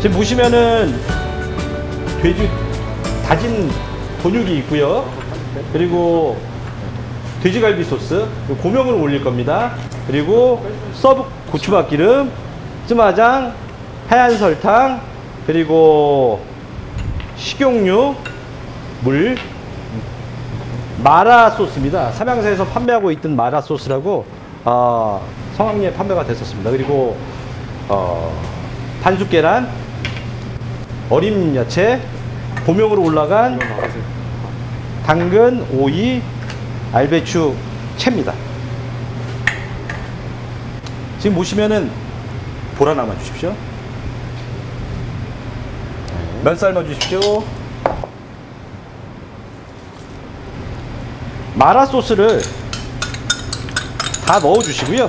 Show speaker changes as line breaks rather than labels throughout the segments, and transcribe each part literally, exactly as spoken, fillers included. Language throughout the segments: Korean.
지금 보시면은 돼지 다진 본육이 있고요. 그리고 돼지갈비 소스, 고명을 올릴 겁니다. 그리고 서브 고추박기름, 쯔마장, 하얀 설탕, 그리고 식용유, 물, 마라 소스입니다. 삼양사에서 판매하고 있던 마라 소스라고 어, 성황리에 판매가 됐었습니다. 그리고 어, 반숙 계란, 어린 야채, 고명으로 올라간 당근, 오이, 알배추, 채입니다. 지금 보시면은 보라 남아 주십시오. 면 삶아 주십시오. 마라 소스를 다 넣어 주시고요.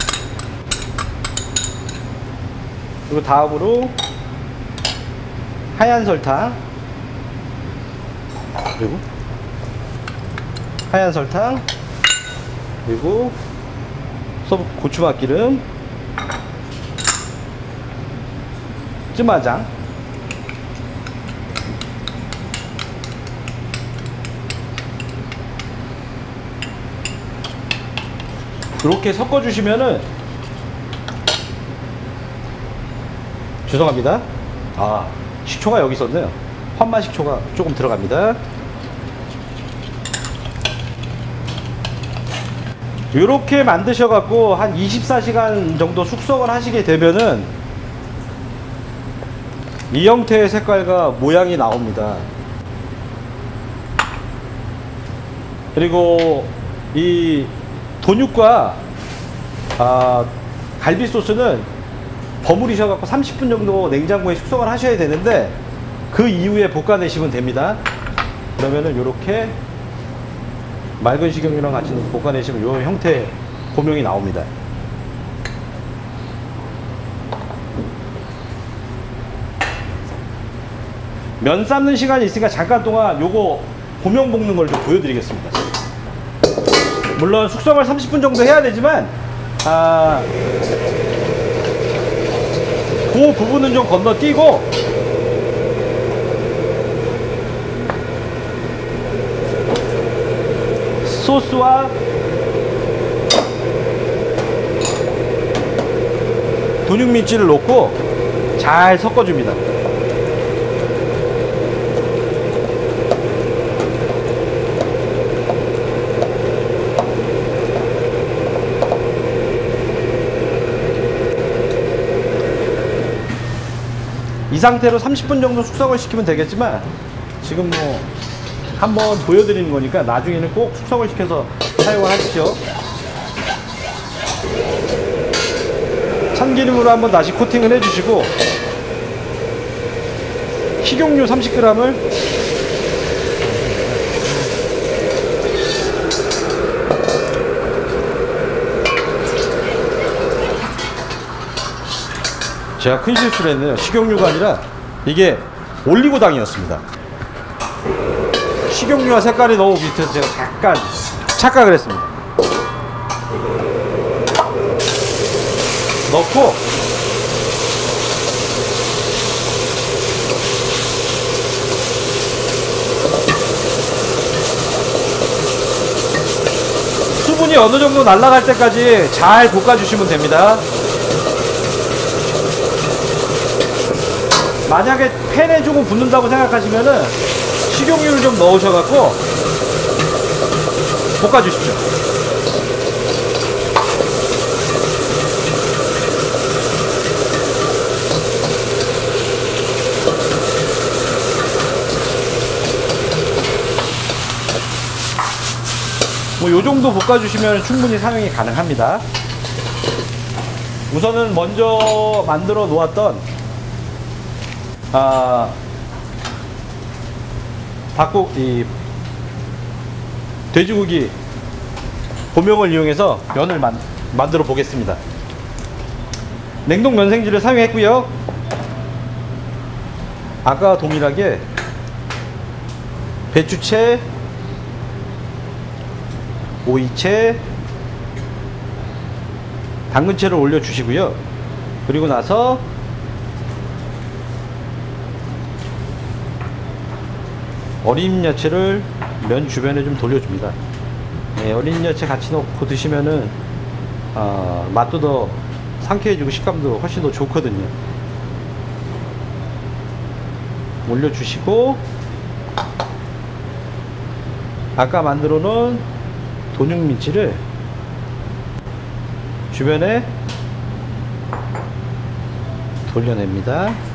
그리고 다음으로 하얀 설탕, 그리고 하얀 설탕, 그리고 서브 고추박기름, 쯔마장, 이렇게 섞어 주시면은, 죄송합니다. 아, 식초가 여기 있었네요. 환만 식초가 조금 들어갑니다. 이렇게 만드셔 갖고 한 이십사 시간 정도 숙성을 하시게 되면은 이 형태의 색깔과 모양이 나옵니다. 그리고 이 돈육과 아, 갈비 소스는 버무리셔 갖고 삼십 분 정도 냉장고에 숙성을 하셔야 되는데 그 이후에 볶아내시면 됩니다. 그러면은 이렇게 맑은 식용유랑 같이 볶아내시면 이 형태의 고명이 나옵니다. 면 삶는 시간이 있으니까 잠깐 동안 요거 고명 볶는 걸 좀 보여드리겠습니다. 물론 숙성을 삼십 분 정도 해야 되지만 아, 그 부분은 좀 건너뛰고 소스와 돈육민지를 넣고 잘 섞어줍니다. 이 상태로 삼십 분 정도 숙성을 시키면 되겠지만 지금 뭐 한번 보여드리는 거니까 나중에는 꼭 숙성을 시켜서 사용을 하십시오. 참기름으로 한번 다시 코팅을 해주시고 식용유 삼십 그램을 제가 큰 실수를 했네요. 식용유가 아니라 이게 올리고당이었습니다. 식용유와 색깔이 너무 비슷해서 제가 잠깐 착각을 했습니다. 넣고 수분이 어느 정도 날아갈 때까지 잘 볶아주시면 됩니다. 만약에 팬에 조금 붓는다고 생각하시면은 식용유를 좀 넣으셔갖고 볶아주십시오. 뭐 요정도 볶아주시면 충분히 사용이 가능합니다. 우선은 먼저 만들어 놓았던 아, 닭고, 이, 돼지고기 고명을 이용해서 면을 만, 만들어 보겠습니다. 냉동 면생지를 사용했고요. 아까 동일하게 배추채, 오이채, 당근채를 올려 주시고요. 그리고 나서 어린 야채를 면 주변에 좀 돌려줍니다. 네, 어린 야채 같이 넣고 드시면은 어, 맛도 더 상쾌해지고 식감도 훨씬 더 좋거든요. 올려주시고 아까 만들어 놓은 돈육민치를 주변에 돌려냅니다.